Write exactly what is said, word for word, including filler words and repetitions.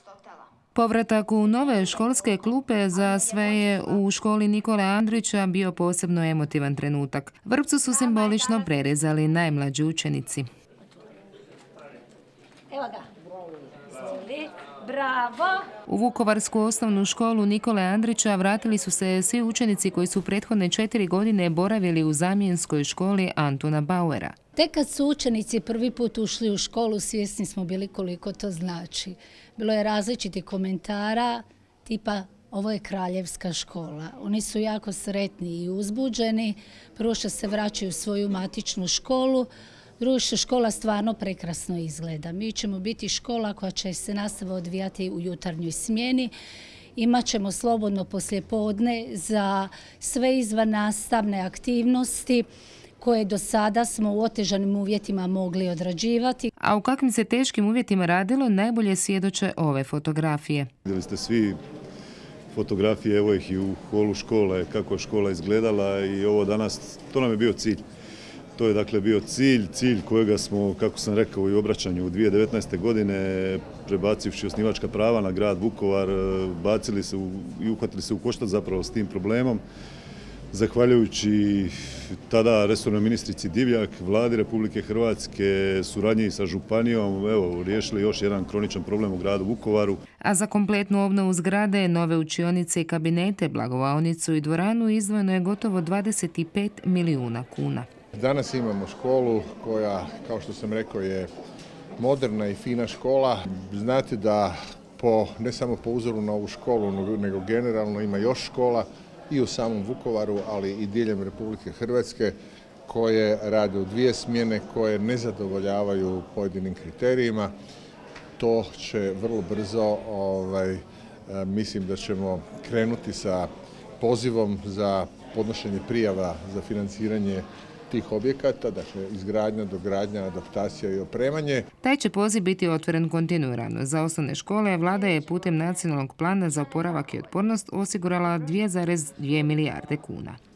Povratak u nove školske klupe za sve je u školi Nikole Andrića bio posebno emotivan trenutak. Vrpcu su simbolično prerezali najmlađi učenici. Evo ga. Bravo! U Vukovarsku osnovnu školu Nikole Andrića vratili su se svi učenici koji su prethodne četiri godine boravili u zamjenskoj školi Antuna Bauera. Tek kad su učenici prvi put ušli u školu, svjesni smo bili koliko to znači. Bilo je različitih komentara, tipa ovo je kraljevska škola. Oni su jako sretni i uzbuđeni. Prvo što se vraćaju u svoju matičnu školu, drugo što škola stvarno prekrasno izgleda. Mi ćemo biti škola koja će se nastava odvijati u jutarnjoj smjeni. Imat ćemo slobodno poslijepodne za sve izvan nastavne aktivnosti koje do sada smo u otežanim uvjetima mogli odrađivati. A u kakvim se teškim uvjetima radilo, najbolje svjedoče ove fotografije. Vidjeli ste svi fotografije, evo ih i u holu škole, kako je škola izgledala i ovo danas, to nam je bio cilj. To je dakle bio cilj, cilj kojega smo, kako sam rekao i u obraćanju, u dvije tisuće devetnaeste. godine, prebacivši osnivačka prava na grad Vukovar, bacili se u, i uhvatili se u koštac zapravo s tim problemom. Zahvaljujući tada resornoj ministrici Divjak, vladi Republike Hrvatske, suradnji sa županijom, evo, riješili još jedan kroničan problem u gradu Vukovaru. A za kompletnu obnovu zgrade, nove učionice i kabinete, blagovaonicu i dvoranu izdvojeno je gotovo dvadeset pet milijuna kuna. Danas imamo školu koja, kao što sam rekao, je moderna i fina škola. Znate da po, ne samo po uzoru na ovu školu, nego generalno ima još škola i u samom Vukovaru, ali i diljem Republike Hrvatske, koje rade u dvije smjene, koje ne zadovoljavaju pojedinim kriterijima. To će vrlo brzo, ovaj, mislim da ćemo krenuti sa pozivom za podnošenje prijava za financiranje tih objekata, dakle izgradnja, dogradnja, adaptacija i opremanje. Taj će poziv biti otvoren kontinuirano. Za osnovne škole vlada je putem nacionalnog plana za oporavak i otpornost osigurala dvije zarez dvije milijarde kuna.